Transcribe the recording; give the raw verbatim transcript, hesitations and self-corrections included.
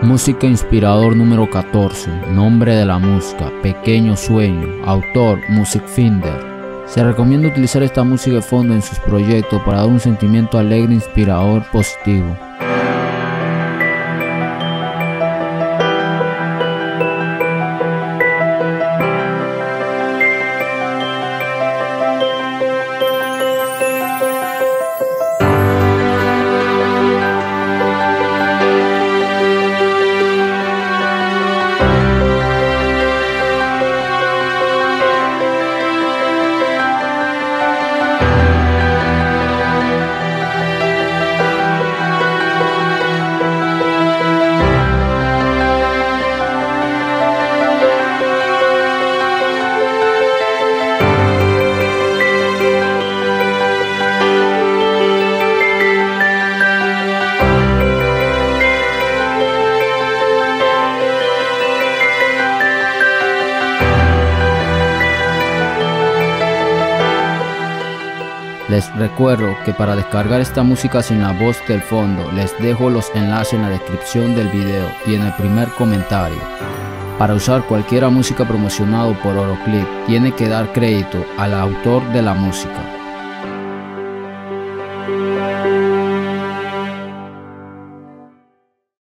Música Inspirador número catorce. Nombre de la música: Pequeño Sueño. Autor: Music Finder. Se recomienda utilizar esta música de fondo en sus proyectos para dar un sentimiento alegre, inspirador, positivo. Les recuerdo que para descargar esta música sin la voz del fondo, les dejo los enlaces en la descripción del video y en el primer comentario. Para usar cualquier música promocionada por Oroclip, tiene que dar crédito al autor de la música.